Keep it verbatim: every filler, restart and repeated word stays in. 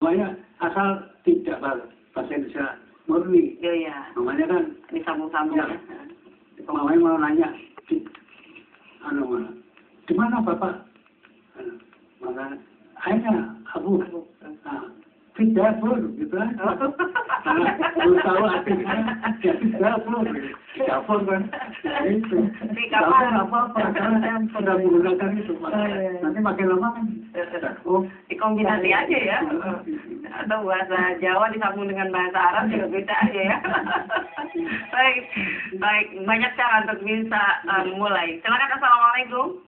semuanya asal tidak bahasa Indonesia murni. Iya, iya. Namanya kan Disambung-sambung ya. ya. Mamanya mau nanya, di, anu mana? Di mana Bapak? Anu, maka hanya Abu. Nah, tidak pun, gitu kan? Karena belum tahu artinya, ya tidak pun, tidak pun kan? Itu. Tidak pun apa-apa, karena saya sudah menggunakan itu. Nanti makin lama kan? Oh, dikombinasi aja ya. Atau bahasa Jawa disambung dengan bahasa Arab juga bisa aja ya. Baik, baik. Banyak cara untuk bisa uh, mulai. Silakan, assalamualaikum.